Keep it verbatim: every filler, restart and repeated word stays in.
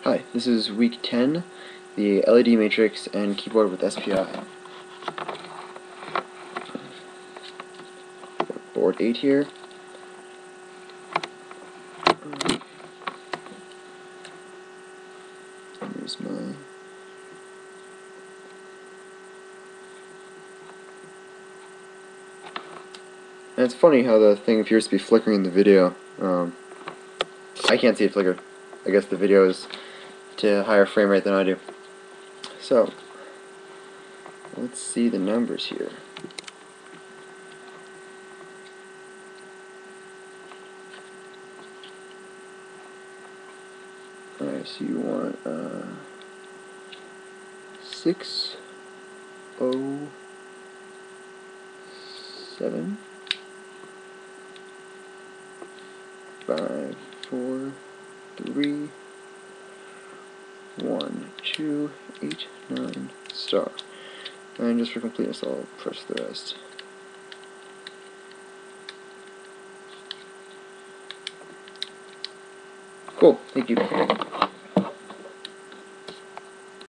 Hi, this is week ten, the L E D matrix and keyboard with S P I. Board eight here. Here's my and it's funny how the thing appears to be flickering in the video. Um, I can't see it flicker. I guess the video is to a higher frame rate than I do. So, let's see the numbers here. Alright, so you want uh, six oh seven five four three one two eight nine star. And just for completeness, I'll press the rest. Cool, thank you.